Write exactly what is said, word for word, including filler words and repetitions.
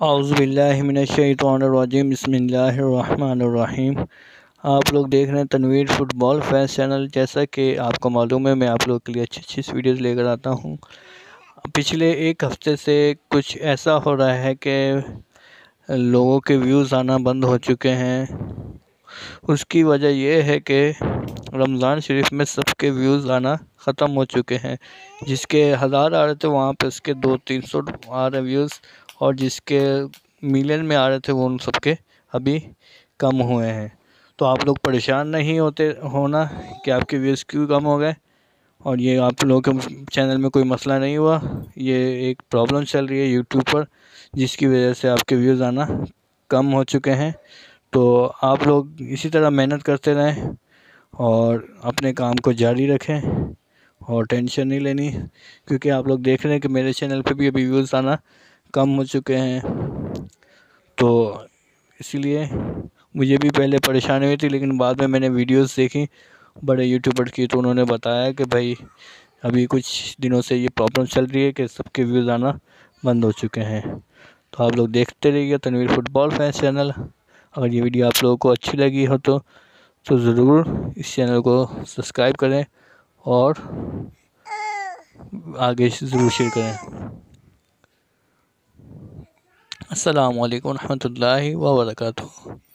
औज़ुबिल्लाहिमिनश्शैतानिर्रजीम बिस्मिल्लाहिर्रहमानिर्रहीम। आप लोग देख रहे हैं तनवीर फ़ुटबॉल फैंस चैनल। जैसा कि आपको मालूम है, मैं आप लोगों के लिए अच्छी अच्छी वीडियोज़ लेकर आता हूं। पिछले एक हफ़्ते से कुछ ऐसा हो रहा है कि लोगों के व्यूज़ आना बंद हो चुके हैं। उसकी वजह यह है कि रमज़ान शरीफ में सबके व्यूज़ आना ख़त्म हो चुके हैं। जिसके हज़ार आ रहे थे वहाँ पे उसके दो तीन सौ आ रहे व्यूज़, और जिसके मिलियन में आ रहे थे वो उन सबके अभी कम हुए हैं। तो आप लोग परेशान नहीं होते होना कि आपके व्यूज़ क्यों कम हो गए, और ये आप लोगों के चैनल में कोई मसला नहीं हुआ। ये एक प्रॉब्लम चल रही है यूट्यूब पर, जिसकी वजह से आपके व्यूज़ आना कम हो चुके हैं। तो आप लोग इसी तरह मेहनत करते रहें और अपने काम को जारी रखें और टेंशन नहीं लेनी, क्योंकि आप लोग देख रहे हैं कि मेरे चैनल पे भी अभी व्यूज़ आना कम हो चुके हैं। तो इसीलिए मुझे भी पहले परेशानी हुई थी, लेकिन बाद में मैंने वीडियोस देखी बड़े यूट्यूबर की, तो उन्होंने बताया कि भाई अभी कुछ दिनों से ये प्रॉब्लम चल रही है कि सबके व्यूज़ आना बंद हो चुके हैं। तो आप लोग देखते रहिए तनवीर फ़ुटबॉल फैंस चैनल। अगर ये वीडियो आप लोगों को अच्छी लगी हो तो तो ज़रूर इस चैनल को सब्सक्राइब करें और आगे ज़रूर शेयर करें। अस्सलामु अलैकुम रहमतुल्लाहि व बरकातुहू।